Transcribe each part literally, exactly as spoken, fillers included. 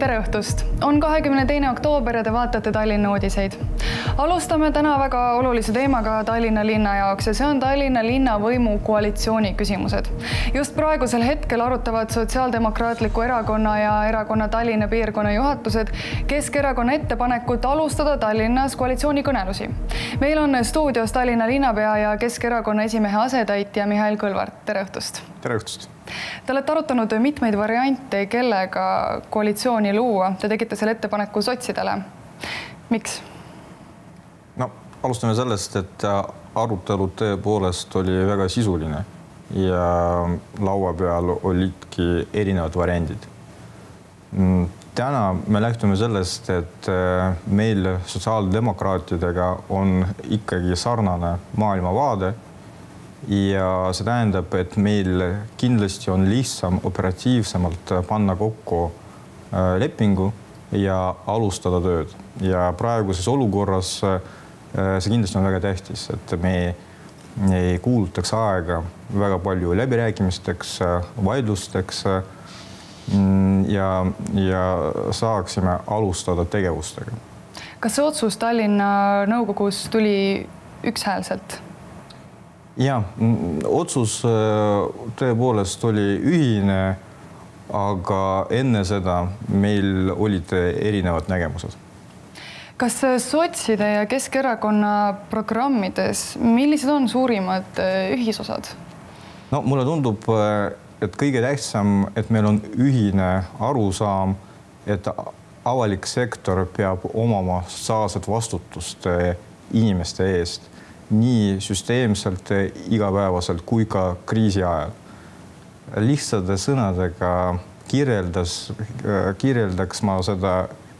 Tere õhtust! On kahekümne teine oktoober ja te vaatate Tallinna uudiseid. Alustame täna väga olulise teemaga Tallinna linna jaoks ja see on Tallinna linnavõimu koalitsiooni küsimused. Just praegusel hetkel arutavad Sotsiaaldemokraatliku erakonna ja erakonna Tallinna piirkonna juhatused Keskerakonna ettepanekut alustada Tallinnas koalitsioonikõnelusi. Meil on stuudios Tallinna linnapea ja Keskerakonna esimehe asetäitja Mihhail Kõlvart. Tere õhtust! Tere õhtust! Te olete arutanud mitmeid variante, kellega koalitsiooni luua. Te tegite selle ettepaneku sotsidele. Miks? No, alustame sellest, et arutelu tõepoolest oli väga sisuline ja laua peal olidki erinevad variandid. Täna me lähtume sellest, et meil sotsiaaldemokraatidega on ikkagi sarnane maailmavaade ja see tähendab, et meil kindlasti on lihtsam operatiivsemalt panna kokku lepingu ja alustada tööd. Ja praeguses olukorras see kindlasti on väga tähtis, et me ei kuulutaks aega väga palju läbirääkimisteks, vaidlusteks ja, ja saaksime alustada tegevustega. Kas see otsus Tallinna nõukogus tuli ükshäälselt? Ja, otsus tõepoolest oli ühine, aga enne seda meil olid erinevad nägemused. Kas sotside ja Keskerakonna programmides, millised on suurimad ühisosad? No, mulle tundub, et kõige tähtsam, et meil on ühine arusaam, et avalik sektor peab omama sotsiaalset vastutust inimeste eest. Nii süsteemselt, igapäevaselt kui ka kriisi ajal. Lihtsade sõnadega kirjeldas, kirjeldaks ma seda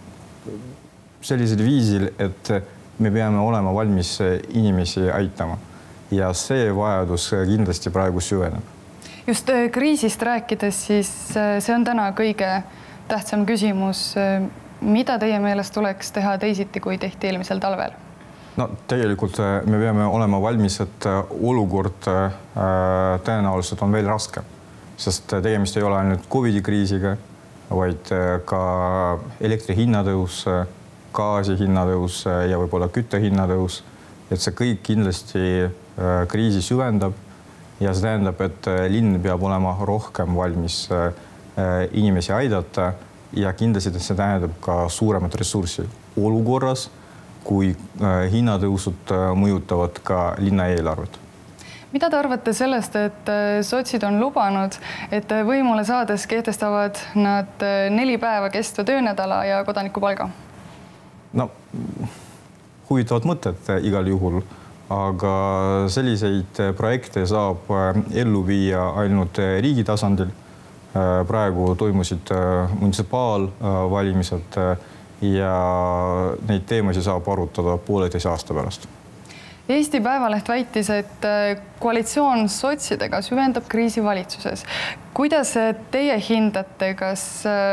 sellisel viisil, et me peame olema valmis inimesi aitama. Ja see vajadus kindlasti praegu süveneb. Just kriisist rääkides, siis see on täna kõige tähtsam küsimus. Mida teie meelest tuleks teha teisiti, kui tehti eelmisel talvel? No, tegelikult me peame olema valmis, et olukord tõenäoliselt on veel raskem, sest tegemist ei ole ainult Covidi kriisiga, vaid ka elektri hinnatõus, gaasi hinnatõus ja võib-olla kütte hinnatõus. Et see kõik kindlasti kriisi süvendab ja see tähendab, et linn peab olema rohkem valmis inimesi aidata ja kindlasti see tähendab ka suuremat ressurssi olukorras, kui hinnatõusud mõjutavad ka linna eelarvet. Mida te arvate sellest, et sotsid on lubanud, et võimule saades kehtestavad nad neli päeva kestva töönädala ja kodanikupalga? No, huvitavad mõtted igal juhul, aga selliseid projekte saab ellu viia ainult riigi tasandil. Praegu toimusid munitsipaalvalimised ja neid teemasid saab arutada pooleteise aasta pärast. Eesti Päevaleht väitis, et koalitsioon sotsidega süvendab kriisi valitsuses. Kuidas teie hindate, kas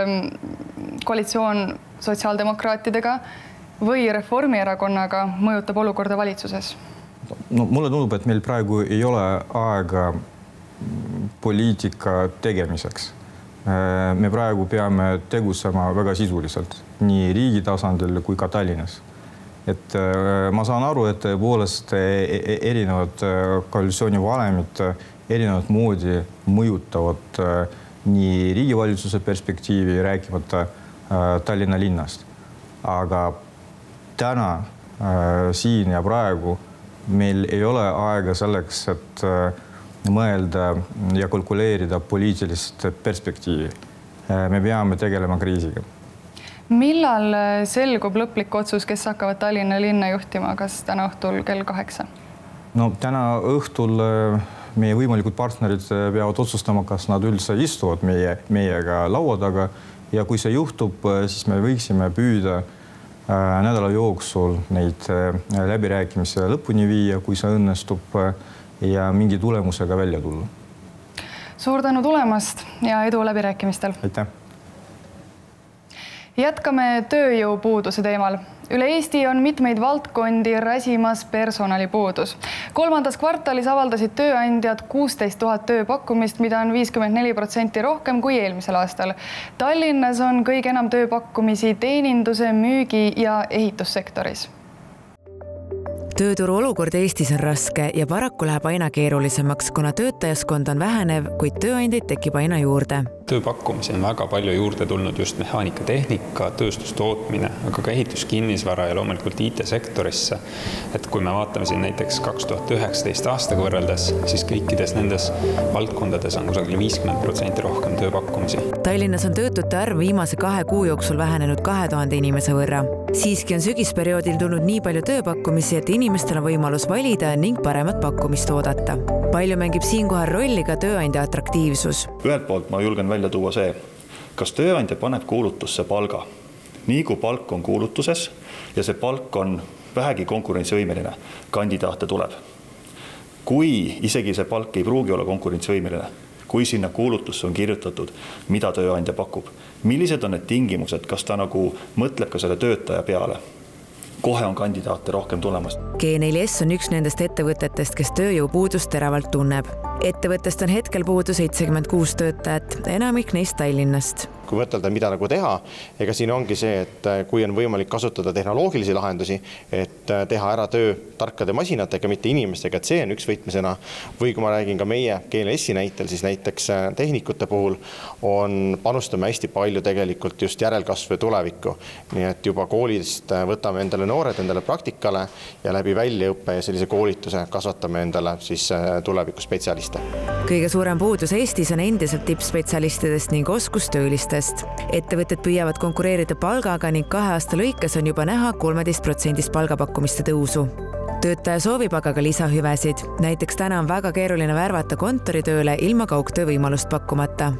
koalitsioon sotsiaaldemokraatidega või Reformierakonnaga mõjutab olukorda valitsuses? No, mulle tundub, et meil praegu ei ole aega poliitika tegemiseks. Me praegu peame tegutsema väga sisuliselt, nii riigi tasandil kui ka Tallinnas. Et ma saan aru, et poolest erinevad koalitsiooni valemid erinevad moodi mõjutavad nii riigivalitsuse perspektiivi rääkimata Tallinna linnast. Aga täna, siin ja praegu meil ei ole aega selleks, et mõelda ja kalkuleerida poliitilist perspektiivi. Me peame tegelema kriisiga. Millal selgub lõplik otsus, kes hakkavad Tallinna linna juhtima? Kas täna õhtul kell kaheksa? No, täna õhtul meie võimalikud partnerid peavad otsustama, kas nad üldse istuvad meie, meiega laua taga. Ja kui see juhtub, siis me võiksime püüda nädala jooksul neid läbirääkimisi lõpuni viia, kui see õnnestub ja mingi tulemusega välja tulla. Suur tänu tulemast ja edu läbirääkimistel. Aitäh! Jätkame tööjõupuuduse teemal. Üle Eesti on mitmeid valdkondi räsimas personalipuudus. Kolmandas kvartalis avaldasid tööandjad kuusteist tuhat tööpakkumist, mida on viiskümmend neli protsenti rohkem kui eelmisel aastal. Tallinnas on kõige enam tööpakkumisi teeninduse, müügi ja ehitussektoris. Tööturu olukord Eestis on raske ja paraku läheb aina keerulisemaks, kuna töötajaskond on vähenev, kuid tööandjaid tekib aina juurde. Tööpakkumisi on väga palju juurde tulnud just mehaanika, tehnika, tööstustootmine, aga ka ehituskinnisvara ja loomulikult I T-sektorisse. Et kui me vaatame siin näiteks kaks tuhat üheksateist aastaga võrreldes, siis kõikides nendes valdkondades on kusagil viiskümmend protsenti rohkem tööpakkumisi. Tallinnas on töötute arv viimase kahe kuu jooksul vähenenud kahe tuhande inimese võrra. Siiski on sügisperioodil tulnud nii palju tööpakkumisi, et inimestel on võimalus valida ning paremat pakkumist oodata. Palju mängib siinkohal rolli ka tööandja atraktiivsus. Ühelt poolt ma julgen välja tuua see, kas tööandja paneb kuulutusse palga. Nii kui palk on kuulutuses ja see palk on vähegi konkurentsivõimeline, kandidaate tuleb. Kui isegi see palk ei pruugi olla konkurentsivõimeline, kui sinna kuulutusse on kirjutatud, mida tööandja pakub, millised on need tingimused, kas ta nagu mõtleb ka selle töötaja peale, kohe on kandidaate rohkem tulemas. G neli S on üks nendest ettevõtetest, kes tööjõupuudust teravalt tunneb. Ettevõttest on hetkel puudu seitsekümmend kuus töötajat, enamik neist Tallinnast. Kui mõtelda, mida nagu teha, ega siin ongi see, et kui on võimalik kasutada tehnoloogilisi lahendusi, et teha ära töö tarkade masinatega, mitte inimestega, et see on üks võtmesena. Või kui ma räägin ka meie G neli S-i näitel, siis näiteks tehnikute puhul on panustame hästi palju tegelikult just järelkasvu ja tulevikku. Nii et juba koolist võtame endale noored endale praktikale ja läbi väljaõppe ja sellise koolituse kasvatame endale siis tuleviku spetsialiste. Kõige suurem puudus Eestis on endiselt tippspetsialistidest ning oskustöölistest. Ettevõtted püüavad konkureerida palgaga ning kahe aasta lõikes on juba näha kolmeteist protsendist palgapakkumiste tõusu. Töötaja soovib aga ka lisahüvesid. Näiteks täna on väga keeruline värvata kontoritööle ilma kaugtöö võimalust pakkumata.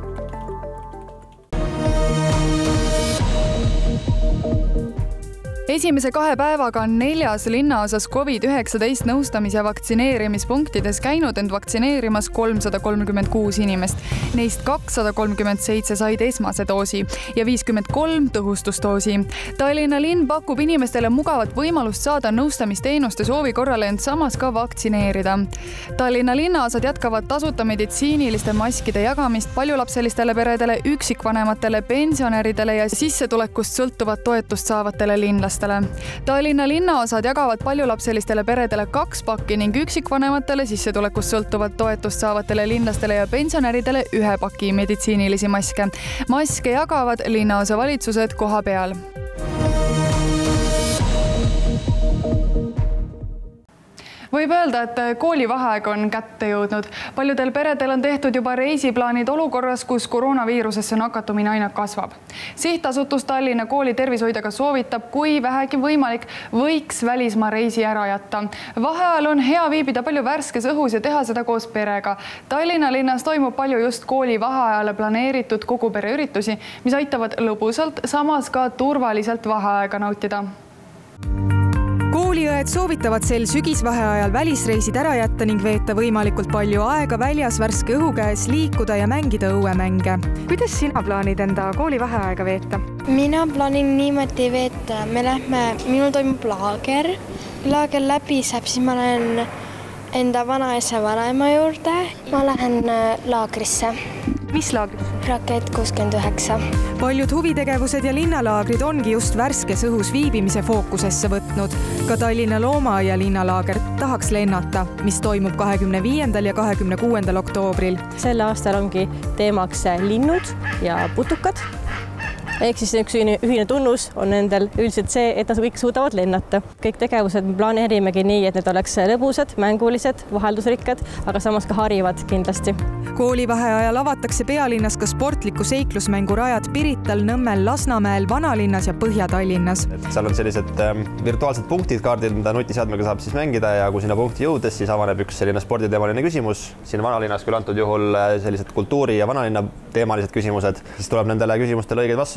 Esimese kahe päevaga on neljas linnaosas COVID üheksateist nõustamis- ja vaktsineerimispunktides käinud end vaktsineerimas kolmsada kolmkümmend kuus inimest. Neist kakssada kolmkümmend seitse said esmase doosi ja viiskümmend kolm tõhustusdoosi. Tallinna linn pakub inimestele mugavat võimalust saada nõustamisteenuste soovi korral end samas ka vaktsineerida. Tallinna linnaosad jätkavad tasuta meditsiiniliste maskide jagamist paljulapselistele peredele, üksikvanematele, pensionäridele ja sissetulekust sõltuvat toetust saavatele linlastele. Tallinna linnaosad jagavad paljulapselistele peredele kaks pakki ning üksikvanematele sissetulekust sõltuvat toetust saavatele linlastele ja pensionäridele ühe paki meditsiinilisi maske. Maske jagavad linnaosa valitsused koha peal. Võib öelda, et koolivaheaeg on kätte jõudnud. Paljudel peredel on tehtud juba reisiplaanid olukorras, kus koroonaviirusesse nakatumine aina kasvab. Sihtasutus Tallinna kooli tervishoidjaga soovitab, kui vähegi võimalik, võiks välismaa reisi ära jätta. Vaheajal on hea viibida palju värskes õhus ja teha seda koos perega. Tallinna linnas toimub palju just kooli vaheajale planeeritud kogu pereüritusi, mis aitavad lõbusalt, samas ka turvaliselt vaheaega nautida. Kooliõed soovitavad sel sügisvaheajal välisreisid ära jätta ning veeta võimalikult palju aega väljas värske õhu käes, liikuda ja mängida õuemänge. Kuidas sina plaanid enda koolivaheaega veeta? Mina plaanin niimoodi veeta. Me lähme, minul toimub laager. Laager läbi saab, siis ma lähen enda vanaisa vanaema juurde. Ma lähen laagrisse. Mis laagrid? Rakett kuuskümmend üheksa. Paljud huvitegevused ja linnalaagrid ongi just värskes õhus viibimise fookusesse võtnud. Ka Tallinna Loomaaia linnalaager tahaks lennata, mis toimub kahekümne viiendal ja kahekümne kuuendal oktoobril. Sel aastal ongi teemaks linnud ja putukad. Ehk siis üks ühine tunnus on nendel üldiselt see, et nad kõik suudavad lennata. Kõik tegevused me planeerimegi nii, et need oleks lõbusad, mängulised, vaheldusrikkad, aga samas ka harivad kindlasti. Koolivaheajal avatakse pealinnas ka sportliku seiklusmängurajad Pirital, Nõmmel, Lasnamäel, Vanalinnas ja Põhja-Tallinnas. Seal on sellised virtuaalsed punktid kaardil, mida nutiseadmega saab siis mängida ja kui sinna punkti jõudes, siis avaneb üks selline sporditeemaline küsimus. Siin Vanalinnas küll antud juhul sellised kultuuri- ja vanalinna teemalised küsimused, siis tuleb nendele küsimustele õigeid vastuseid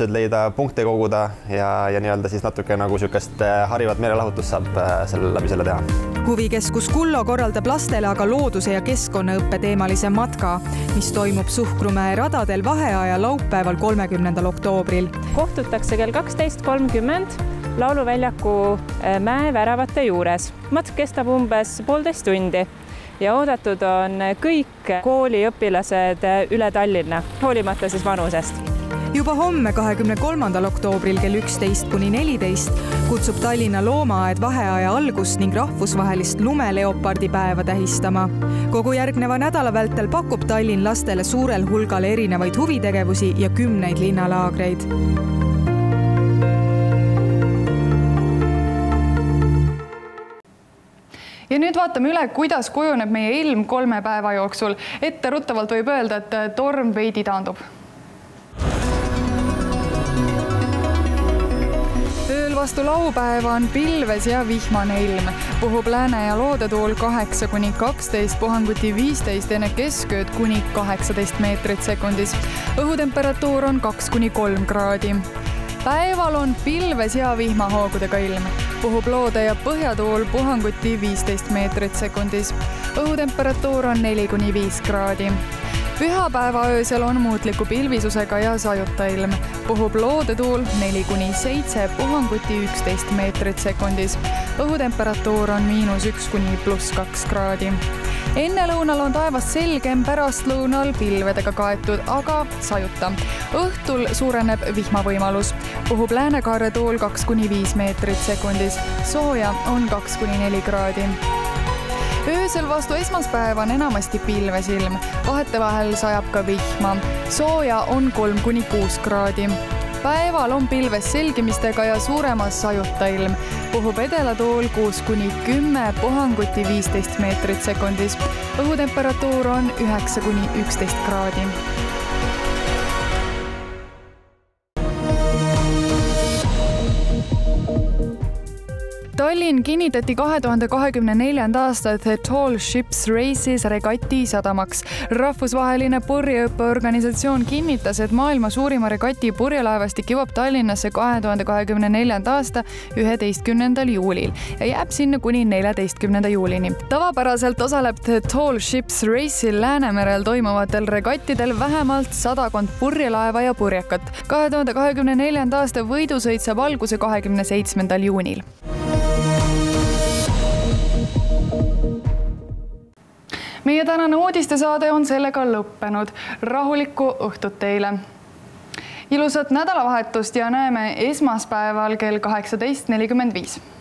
võimalused leida, punkte koguda ja, ja nii-öelda siis natuke nagu niisugust harivat meelelahutust saab selle, läbi selle teha. Huvikeskus Kullo korraldab lastele aga looduse ja keskkonnaõppe teemalise matka, mis toimub Suhkrumäe radadel vaheaja laupäeval kolmekümnendal oktoobril. Kohtutakse kell kaksteist kolmkümmend lauluväljaku mäe väravate juures. Matk kestab umbes poolteist tundi ja oodatud on kõik kooliõpilased üle Tallinna, hoolimata siis vanusest. Juba homme kahekümne kolmandal oktoobril kell üksteist kuni neliteist kutsub Tallinna Loomaaed vaheaja algust ning rahvusvahelist lumeleopardipäeva tähistama. Kogu järgneva nädala vältel pakub Tallinn lastele suurel hulgal erinevaid huvitegevusi ja kümneid linnalaagreid. Ja nüüd vaatame üle, kuidas kujuneb meie ilm kolme päeva jooksul. Etteruttavalt võib öelda, et torm veidi taandub. Ööl vastu laupäeva on pilves ja vihmane ilm. Puhub lääne- ja loodetuul kaheksa kuni kaksteist, puhanguti viisteist, enne keskööd kuni kaheksateist meetrit sekundis. Õhutemperatuur on kaks kuni kolm kraadi. Päeval on pilves ja vihmahoogudega ilm. Puhub loode- ja põhjatuul, puhanguti viisteist meetrit sekundis. Õhutemperatuur on neli kuni viis kraadi. Pühapäeva öösel on muutliku pilvisusega ja sajuta ilm. Puhub loodetuul neli kuni seitse, puhanguti üksteist meetrit sekundis. Õhutemperatuur on miinus üks kuni pluss kaks kraadi. Enne lõunal on taevas selgem, pärast lõunal pilvedega kaetud, aga sajuta. Õhtul suureneb vihmavõimalus. Puhub läänekaare tuul kaks kuni viis meetrit sekundis. Sooja on kaks kuni neli kraadi. Öösel vastu esmaspäeva on enamasti pilves ilm. Vahetevahel sajab ka vihma. Sooja on kolm kuni kuus kraadi. Päeval on pilves selgimistega ja suuremas sajuta ilm. Puhub edelatuul kuus kuni kümme, puhanguti viisteist meetrit sekundis. Õhutemperatuur on üheksa kuni üksteist kraadi. Tallinn kinnitati kahe tuhande kahekümne neljanda aasta The Tall Ships Races regati sadamaks. Rahvusvaheline purjeõppeorganisatsioon kinnitas, et maailma suurima regati purjelaevastik jõuab Tallinnasse kahe tuhande kahekümne neljanda aasta üheteistkümnendal juulil ja jääb sinna kuni neljateistkümnenda juulini. Tavapäraselt osaleb The Tall Ships Race'il Läänemerel toimuvatel regattidel vähemalt sadakond purjelaeva ja purjekat. kahe tuhande kahekümne neljanda aasta võidusõit saab alguse kahekümne seitsmendal juunil. Meie tänane uudistesaade on sellega lõppenud. Rahulikku õhtut teile. Ilusat nädalavahetust ja näeme esmaspäeval kell kaheksateist nelikümmend viis.